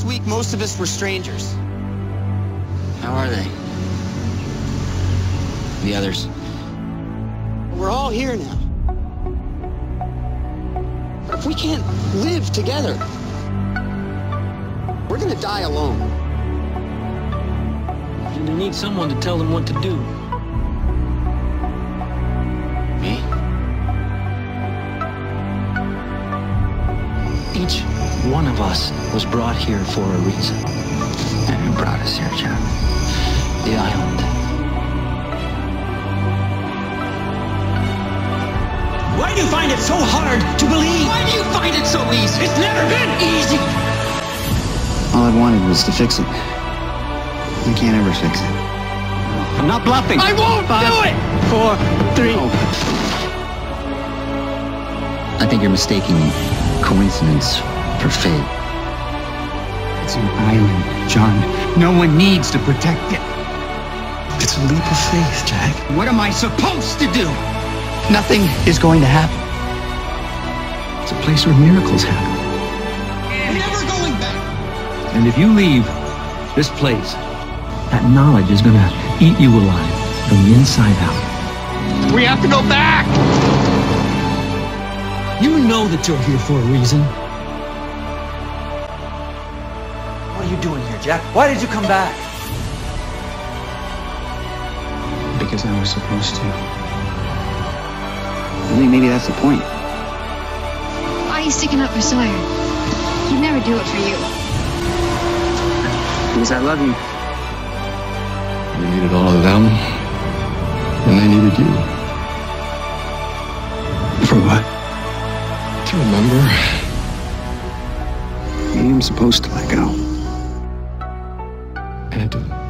last week, most of us were strangers. How are they? The others? We're all here now. But if we can't live together, we're gonna die alone. And they need someone to tell them what to do. Me? Each one of us was brought here for a reason. And who brought us here, Jack? The island. Why do you find it so hard to believe? Why do you find it so easy? It's never been easy! All I wanted was to fix it. You can't ever fix it. I'm not bluffing. I won't do it! 4, 3. Oh. I think you're mistaking coincidence for fate. It's an island, John. No one needs to protect it. It's a leap of faith, Jack. What am I supposed to do? Nothing is going to happen. It's a place where miracles happen. Never going back. And if you leave this place, that knowledge is gonna eat you alive from the inside out. We have to go back! You know that you're here for a reason. What are you doing here, Jack? Why did you come back? Because I was supposed to. I think maybe that's the point. Why are you sticking up for Sawyer? He'd never do it for you. Because I love you. You needed all of them, and they needed you. For what? Do you remember? Maybe I'm supposed to let go. I had to